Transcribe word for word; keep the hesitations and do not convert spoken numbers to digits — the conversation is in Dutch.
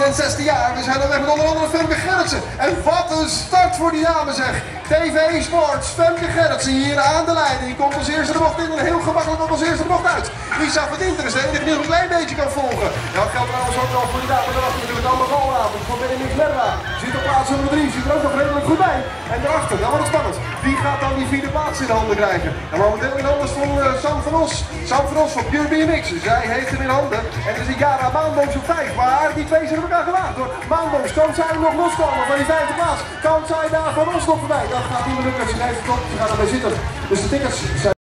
het zesde jaar. We zijn op weg met onder andere Femke Gerritsen. En wat een start voor die dames zeg. T V Sports, Femke Gerritsen hier aan de leiding. Komt als eerste de bocht in en heel gemakkelijk komt als eerste de bocht uit. Lisa van Dinter is de enige die nog een klein beetje kan volgen. Ja, dat geldt trouwens ook wel voor die dames. Daarachter natuurlijk Anne Rolavond voor Benedict Merwa. Zit op plaats nummer drie, zit er ook nog redelijk goed bij. En daarachter, dan wordt het spannend. Wie gaat dan die vierde plaats in de handen krijgen? En momenteel in handen van uh, Sam van Os. Sam van Os van Pure B M X. Zij heeft hem in handen. En er is een Jara Maanbooms op vijf. Maar die twee zijn op elkaar gewaagd hoor. Maanbooms, kan zij nog loskomen van die vijfde plaats? Kan zij daar van Os nog voorbij? Dat gaat niet meer lukken. Ze geeft het op. Ze gaan erbij zitten. Dus de tickets zijn...